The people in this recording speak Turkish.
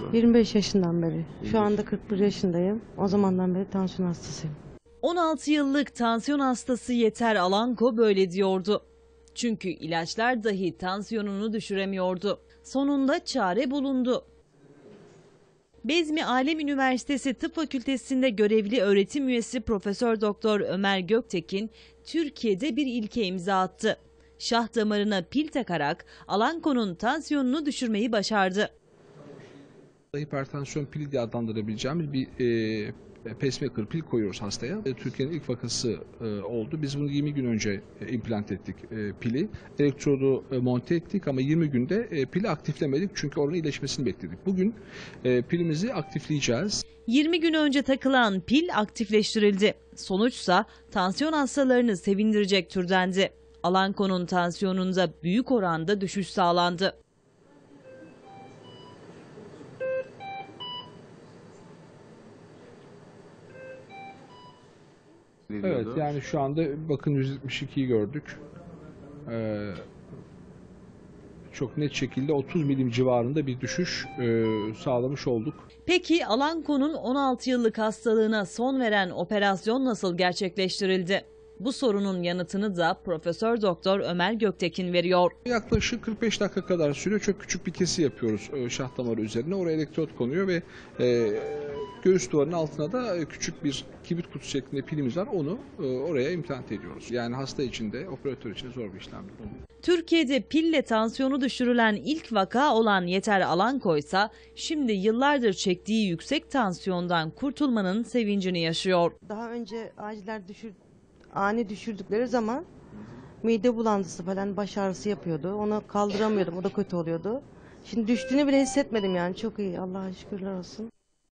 25 yaşından beri. Şu anda 41 yaşındayım. O zamandan beri tansiyon hastasıyım. 16 yıllık tansiyon hastası Yeter Alanko böyle diyordu. Çünkü ilaçlar dahi tansiyonunu düşüremiyordu. Sonunda çare bulundu. Bezmi Alem Üniversitesi Tıp Fakültesi'nde görevli öğretim üyesi Profesör Doktor Ömer Göktekin Türkiye'de bir ilke imza attı. Şah damarına pil takarak Alanko'nun tansiyonunu düşürmeyi başardı. Hipertansiyon pili diye adlandırabileceğimiz bir pacemaker pil koyuyoruz hastaya. Türkiye'nin ilk vakası oldu. Biz bunu 20 gün önce implant ettik pili. Elektrodu monte ettik ama 20 günde pili aktiflemedik çünkü oranın iyileşmesini bekledik. Bugün pilimizi aktifleyeceğiz. 20 gün önce takılan pil aktifleştirildi. Sonuçsa tansiyon hastalarını sevindirecek türdendi. Alanko'nun tansiyonunda büyük oranda düşüş sağlandı. Evet, yani şu anda bakın 172'yi gördük. Çok net şekilde 30 milim civarında bir düşüş sağlamış olduk. Peki Alanko'nun 16 yıllık hastalığına son veren operasyon nasıl gerçekleştirildi? Bu sorunun yanıtını da Profesör Doktor Ömer Göktekin veriyor. Yaklaşık 45 dakika kadar sürüyor. Çok küçük bir kesi yapıyoruz şah damarı üzerine. Oraya elektrot konuyor ve göğüs duvarının altına da küçük bir kibrit kutusu şeklinde pilimiz var. Onu oraya implant ediyoruz. Yani hasta için de operatör için zor bir işlem. Türkiye'de pille tansiyonu düşürülen ilk vaka olan Yeter Alanko ise şimdi yıllardır çektiği yüksek tansiyondan kurtulmanın sevincini yaşıyor. Daha önce ani düşürdükleri zaman mide bulantısı falan, baş ağrısı yapıyordu. Onu kaldıramıyordum. O da kötü oluyordu. Şimdi düştüğünü bile hissetmedim yani. Çok iyi. Allah'a şükürler olsun.